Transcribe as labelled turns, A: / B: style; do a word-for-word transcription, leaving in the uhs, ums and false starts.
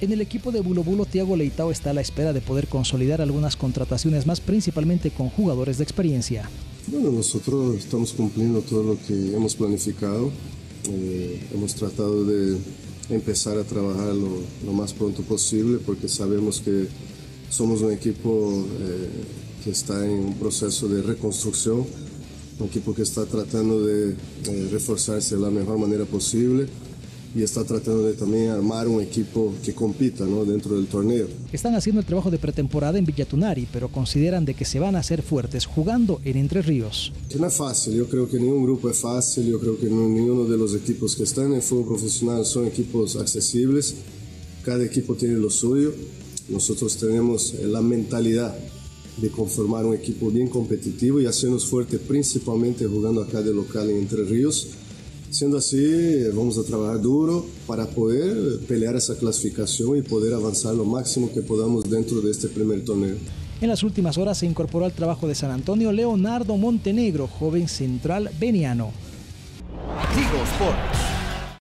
A: En el equipo de Bulo Bulo, Thiago Leitao está a la espera de poder consolidar algunas contrataciones más, principalmente con jugadores de experiencia.
B: Bueno, nosotros estamos cumpliendo todo lo que hemos planificado. Eh, hemos tratado de empezar a trabajar lo, lo más pronto posible porque sabemos que somos un equipo eh, que está en un proceso de reconstrucción, un equipo que está tratando de eh, reforzarse de la mejor manera posible y está tratando de también armar un equipo que compita, ¿no?, dentro del torneo.
A: Están haciendo el trabajo de pretemporada en Villa Tunari, pero consideran de que se van a hacer fuertes jugando en Entre Ríos.
B: No es fácil, yo creo que ningún grupo es fácil, yo creo que no, ninguno de los equipos que están en el fútbol profesional son equipos accesibles, cada equipo tiene lo suyo, nosotros tenemos la mentalidad de conformar un equipo bien competitivo y hacernos fuertes principalmente jugando acá de local en Entre Ríos. Siendo así, vamos a trabajar duro para poder pelear esa clasificación y poder avanzar lo máximo que podamos dentro de este primer torneo.
A: En las últimas horas se incorporó al trabajo de San Antonio Leonardo Montenegro, joven central veniano.
C: Tigo Sports.